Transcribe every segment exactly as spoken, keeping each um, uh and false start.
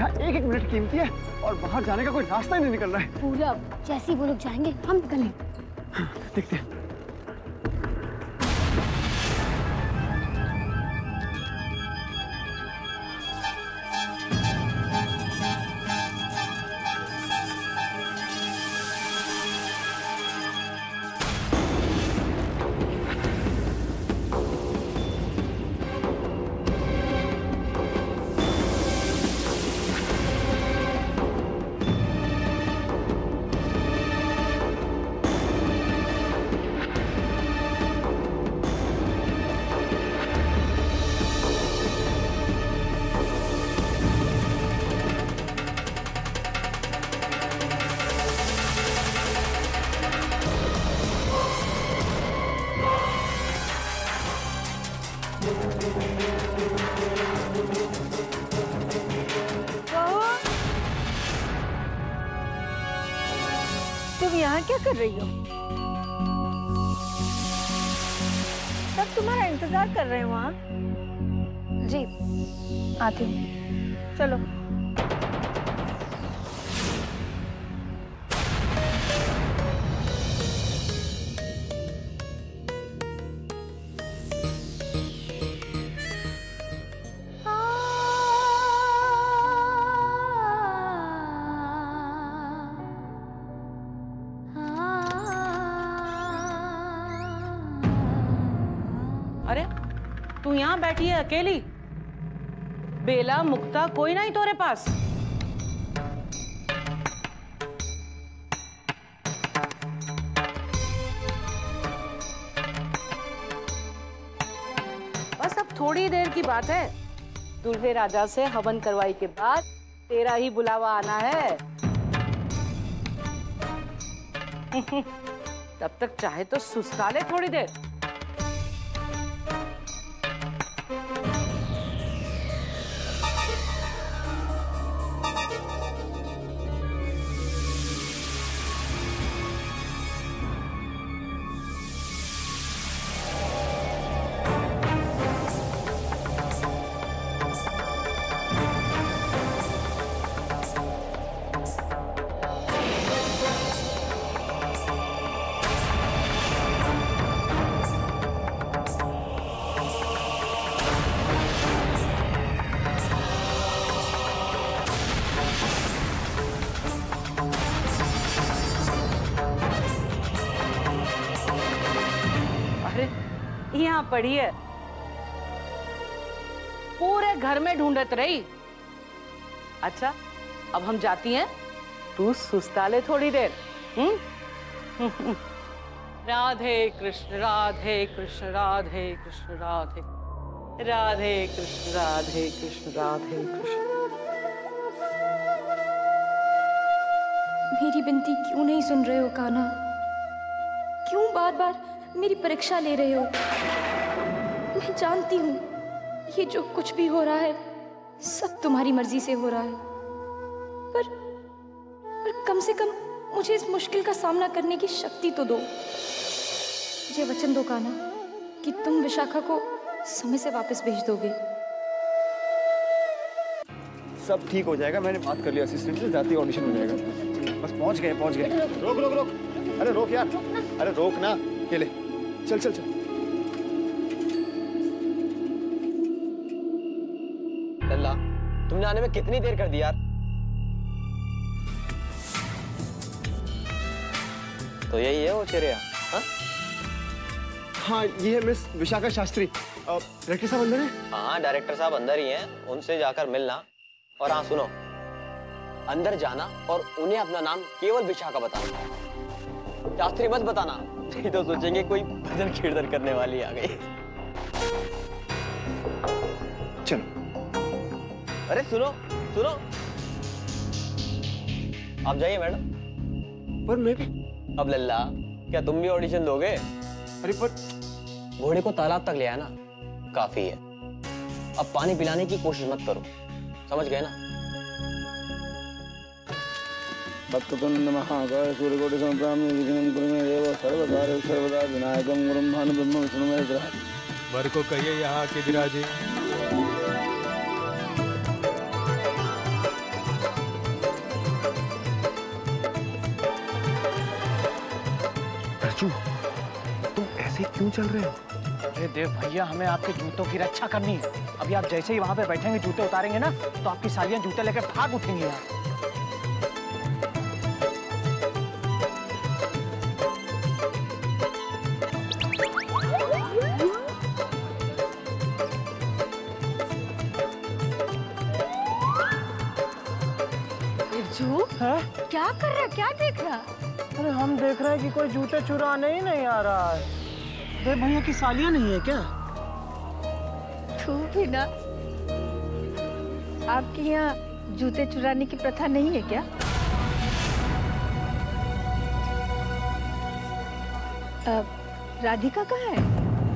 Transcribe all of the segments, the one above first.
यहाँ एक एक मिनट कीमती है और बाहर जाने का कोई रास्ता ही नहीं निकल रहा है। पूरब, जैसे ही वो लोग जाएंगे हम निकलें। देखते हैं। तुम यहाँ क्या कर रही हो? सब तुम्हारा इंतजार कर रहे हैं वहाँ। जी आती हूँ। चलो। अरे तू यहाँ बैठी है अकेली? बेला मुक्ता कोई नहीं तोरे पास? बस अब थोड़ी देर की बात है। दूल्हे राजा से हवन करवाई के बाद तेरा ही बुलावा आना है। तब तक चाहे तो सुस्ता ले थोड़ी देर। यहाँ पड़ी है, पूरे घर में ढूंढत रही। अच्छा अब हम जाती हैं, तू सुस्ता ले थोड़ी देर। हम्म राधे कृष्ण राधे कृष्ण राधे कृष्ण राधे राधे कृष्ण राधे कृष्ण राधे कृष्ण। मेरी विनती क्यों नहीं सुन रहे हो कान्हा? क्यों बार बार मेरी परीक्षा ले रहे हो? मैं जानती हूँ ये जो कुछ भी हो रहा है सब तुम्हारी मर्जी से हो रहा है, पर पर कम से कम मुझे इस मुश्किल का सामना करने की शक्ति तो दो। मुझे वचन दो कान्हा कि तुम विशाखा को समय से वापस भेज दोगे। सब ठीक हो जाएगा, मैंने बात कर लिया असिस्टेंट से, जाती ऑडिशन हो जाएगा। बस पहुंच गए पहुंच गए। रोक रोक रोक, अरे रोक यार, अरे रोक ना, ये ले, चल चल चल। लल्ला, तुमने आने में कितनी देर कर दी यार? तो यही है वो चिड़िया? हाँ हाँ ये है मिस विशाखा शास्त्री। डायरेक्टर साहब अंदर हैं? हाँ डायरेक्टर साहब अंदर ही हैं, उनसे जाकर मिलना। और हाँ सुनो, अंदर जाना और उन्हें अपना नाम केवल विशाखा बताना, शास्त्री मत बताना, नहीं तो सोचेंगे कोई भजन कीर्तन करने वाली आ गई। चलो। अरे सुनो सुनो, आप जाइए मैडम। पर मैं भी। अब लल्ला क्या तुम भी ऑडिशन दोगे? अरे पर घोड़े को तालाब तक ले आया ना, काफी है। अब पानी पिलाने की कोशिश मत करो, समझ गए ना? भक्ततुंड महाकाय सूर्यकोटि समप्रभा निर्विघ्नं कुरु मे देव सर्वकार्येषु सर्वदा विनायकं गुरुं भानु ब्रह्म विष्णु महेश्वरः। वर को कहिए यहाँ के विराजे। राजू, तुम ऐसे क्यों चल रहे हो? अरे देव भैया, हमें आपके जूतों की रक्षा करनी है। अभी आप जैसे ही वहां पे बैठेंगे, जूते उतारेंगे ना, तो आपकी सालियां जूते लेकर भाग उठेंगी यार। है? क्या कर रहा, क्या देख रहा? अरे हम देख रहे हैं कि कोई जूते चुराने ही नहीं आ रहा है। देव भैया की सालियां नहीं है क्या? तू भी ना, आपके यहाँ जूते चुराने की प्रथा नहीं है क्या? अब राधिका कहाँ है?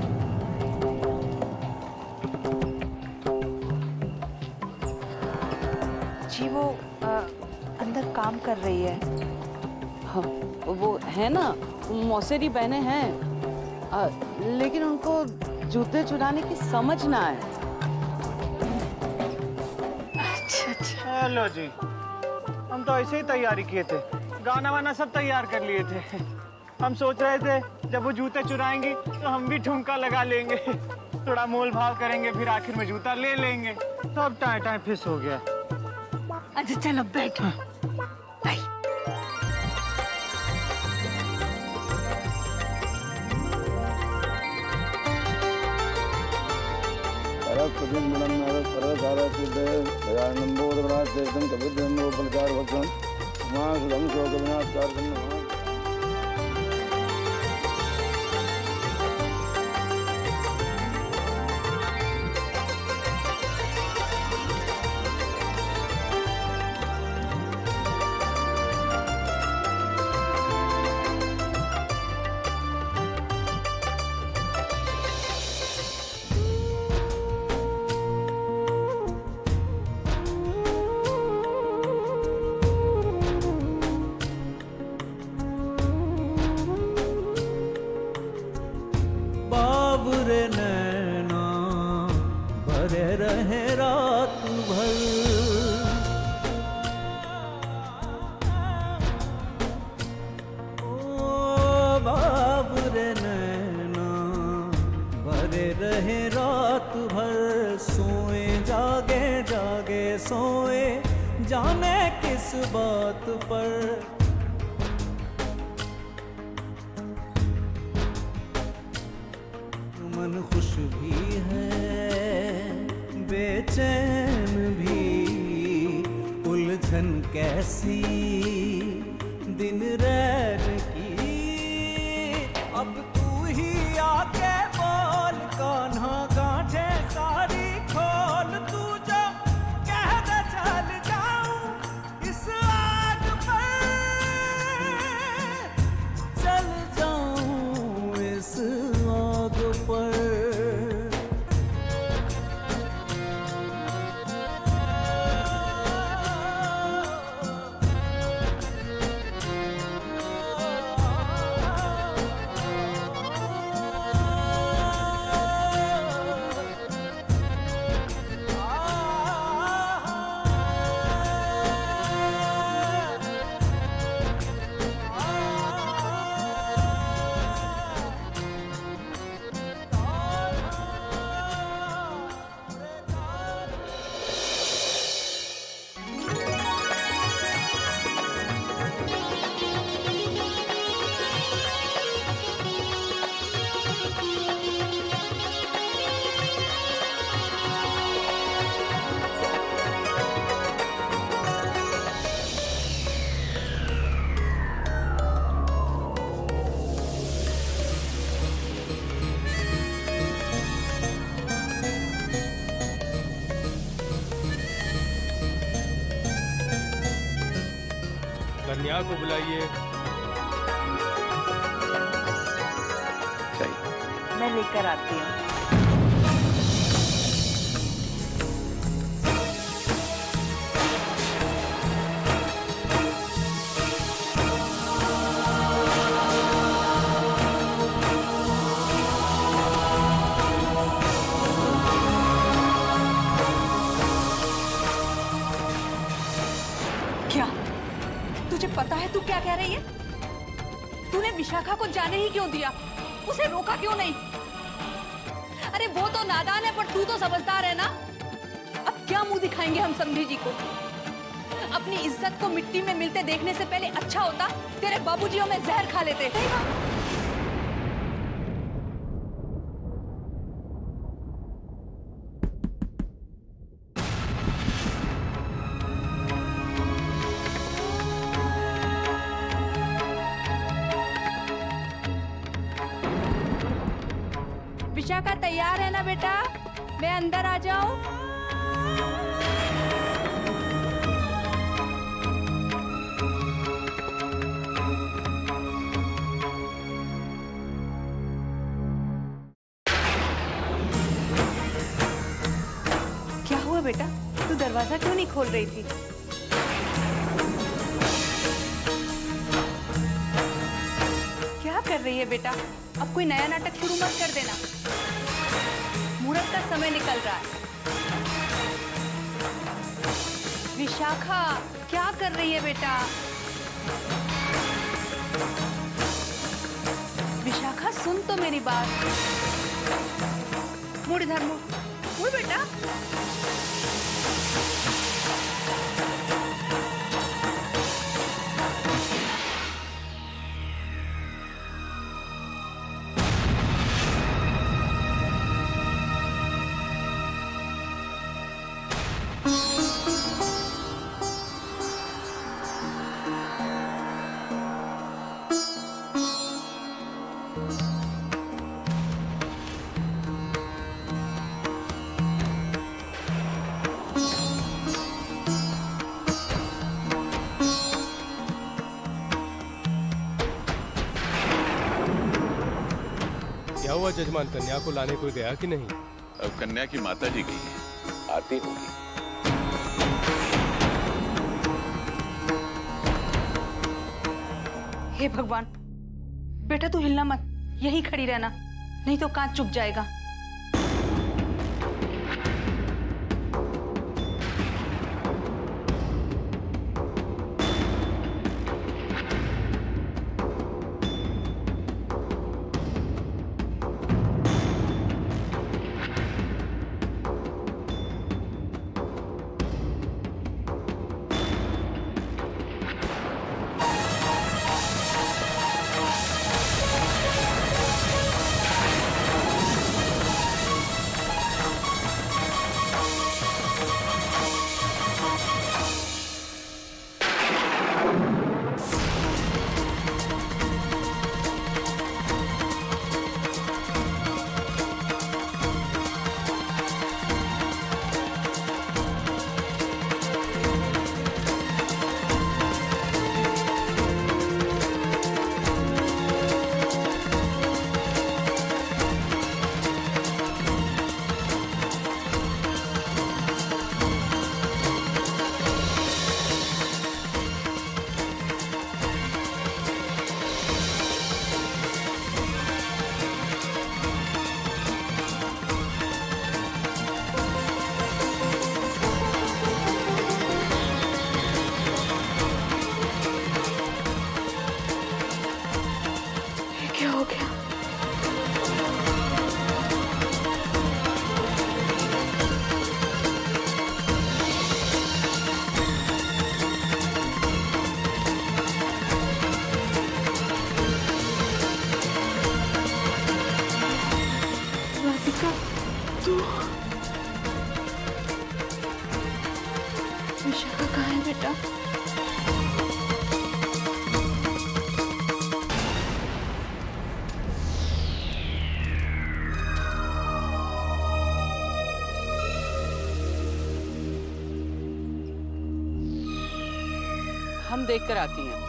जी वो आ, अंदर काम कर रही है। हाँ, वो है ना, मौसेरी बहनें हैं, आ, लेकिन उनको जूते चुराने की समझ ना है। अच्छा अच्छा। हेलो जी, हम तो ऐसे ही तैयारी किए थे, गाना वाना सब तैयार कर लिए थे। हम सोच रहे थे जब वो जूते चुराएंगी तो हम भी ठुमका लगा लेंगे, थोड़ा मोल भाव करेंगे, फिर आखिर में जूता ले लेंगे। तो अब टाइम टाइम फिस हो गया। अच्छा चलो बैठो। बाय। बावरे नैना भरे रहे रात भर, ओ बावरे नैना भरे रहे रात भर, सोए जागे जागे सोए जाने किस बात पर। मन खुश भी है बेचैन भी, उलझन कैसी दिन रैन की। अब तू ही आके बोल कान्हा, गांठे सारी खोल, तू जो कह दे चल जाऊं इस आग पर, चल जाऊं इस आग पर। कन्या को बुलाइए। मैं लेकर आती हूँ। क्या तुझे पता है तू क्या कह रही है? तूने विशाखा को जाने ही क्यों दिया? उसे रोका क्यों नहीं? अरे वो तो नादान है, पर तू तो समझदार है ना। अब क्या मुंह दिखाएंगे हम समधी जी को? अपनी इज्जत को मिट्टी में मिलते देखने से पहले अच्छा होता तेरे बाबूजी हमें जहर खा लेते। विशाखा तैयार है ना बेटा? मैं अंदर आ जाऊं? क्या हुआ बेटा? तू दरवाजा क्यों नहीं खोल रही थी? क्या कर रही है बेटा? अब कोई नया नाटक शुरू मत कर देना। मुहूर्त का समय निकल रहा है। विशाखा क्या कर रही है बेटा? विशाखा सुन तो मेरी बात। मुड़ इधर, मुड़ मुड़ बेटा। क्या हुआ जजमान, कन्या को लाने कोई गया कि नहीं? अब कन्या की माता जी गई है, आती होगी। हे भगवान, बेटा तू हिलना मत, यहीं खड़ी रहना, नहीं तो कांच चुभ जाएगा। क्या हो गया? राधिका, तू विशाखा कहाँ है बेटा? हम देख कर आती हैं।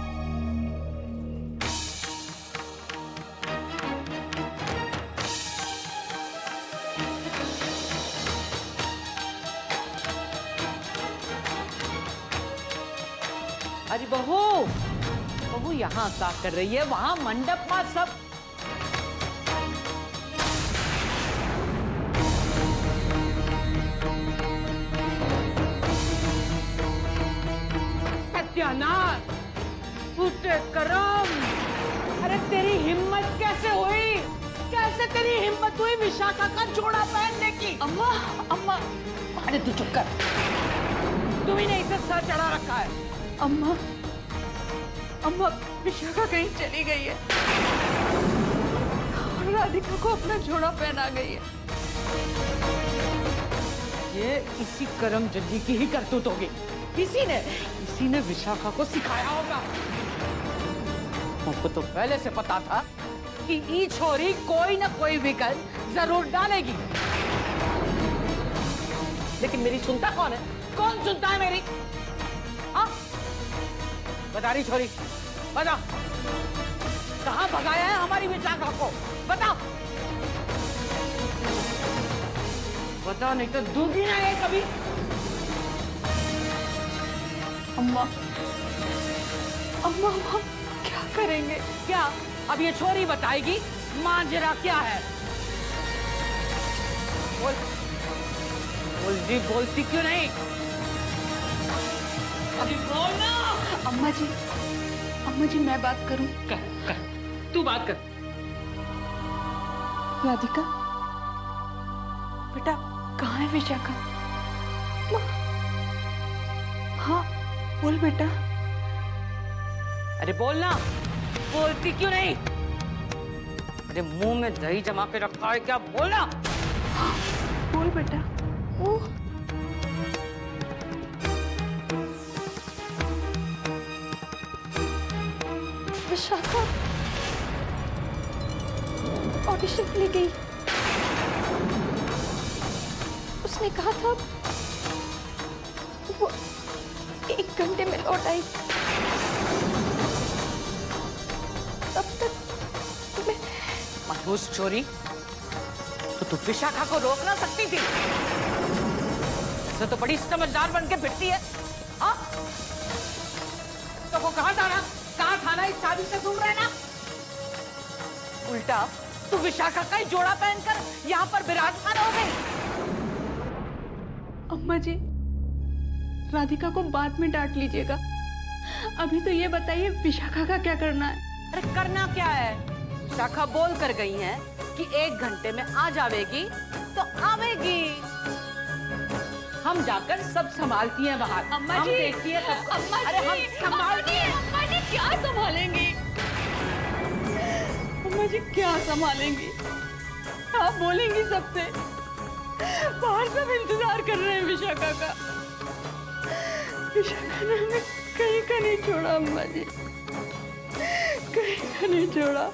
अरे बहू, बहू यहाँ क्या कर रही है? वहां मंडप में सब सत्यानाश, फूटे करम। तेरी हिम्मत कैसे हुई? कैसे तेरी हिम्मत हुई विशाखा का जोड़ा पहनने की? अम्मा, अम्मा, अरे तू चुप कर, तुम ही ने इसे सर चढ़ा रखा है। अम्मा, अम्मा, विशाखा कहीं चली गई है और राधिका को अपना जोड़ा पहना गई है। ये इसी करम जल्दी की ही करतूत होगी। इसी ने इसी ने विशाखा को सिखाया होगा। हमको तो पहले से पता था कि ये छोरी कोई ना कोई विकल्प जरूर डालेगी। लेकिन मेरी सुनता कौन है? कौन सुनता है मेरी? आ? बता रही छोरी, बता कहां भगाया है हमारी विशाखा को? बता बता, नहीं तो दूंगी ना ये कभी। अम्मा, अम्मा, अम्मा, क्या करेंगे? क्या अब ये छोरी बताएगी मांजरा क्या है? बोल बोल जी, बोलती क्यों नहीं? अभी बोल ना। अम्मा जी, अम्मा जी, मैं बात करूं? कर, कर, तू बात कर। राधिका, बेटा कहाँ है विशाखा? हाँ बोल बेटा। अरे बोल ना, बोलती क्यों नहीं? अरे मुंह में दही जमा के रखा है क्या? बोलना। हाँ, बोल बेटा। ओ विशाखा ऑडिशन के लिए गई। उसने कहा था वो एक घंटे में लौट आई। तब तक मैं मनहूस चोरी, तो तू विशाखा को रोक ना सकती थी। तो बड़ी समझदार बन के फिरती है। हाँ? तो वो कहाँ था ना? कहाँ था ना? इस शादी से दूर रहना। उल्टा तू विशाखा का ही जोड़ा पहनकर यहाँ पर विराजमान हो गई। अम्मा जी, राधिका को बाद में डांट लीजिएगा। अभी तो ये बताइए विशाखा का क्या करना है? अरे करना क्या है? विशाखा बोल कर गई है कि एक घंटे में आ जाएगी तो आवेगी। हम जाकर सब संभालती हैं बाहर। अम्मा हम जी, देखती है सब। अम्मा अरे जी, हम संभालती हैं। अम्मा जी क्या संभालेंगी? अम्मा जी क्या संभालेंगी? आप बोलेंगी सबसे। बाहर सब इंतजार कर रहे हैं विशाखा का। विशाखा ने हमें कहीं का नहीं छोड़ा अम्मा जी, कहीं का नहीं छोड़ा।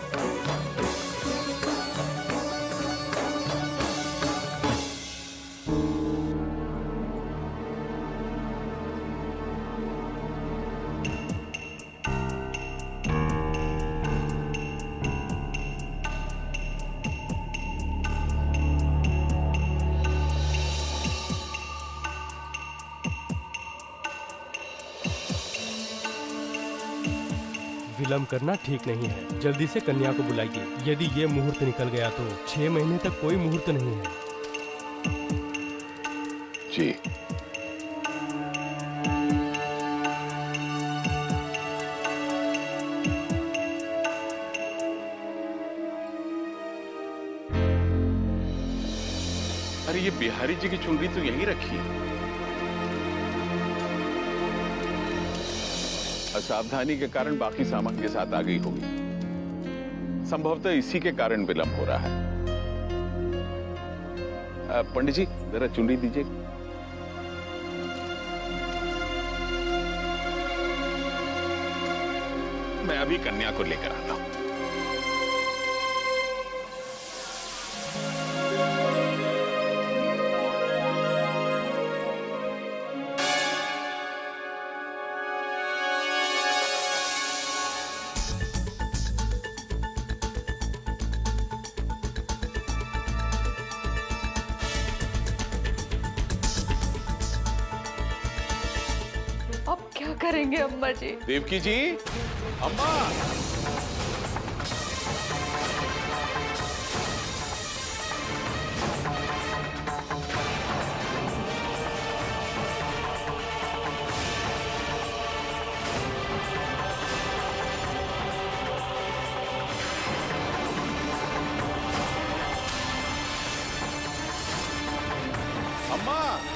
विलम्ब करना ठीक नहीं है। जल्दी से कन्या को बुलाइए। यदि ये मुहूर्त निकल गया तो छह महीने तक कोई मुहूर्त नहीं है। जी। अरे ये बिहारी जी की चुनरी तो यहीं रखी है। असावधानी के कारण बाकी सामान के साथ आ गई होगी। संभवतः इसी के कारण विलंब हो रहा है। पंडित जी जरा चुनरी दीजिए। मैं अभी कन्या को लेकर आता हूं। क्या करेंगे अम्मा जी? देवकी जी, अम्मा। अम्मा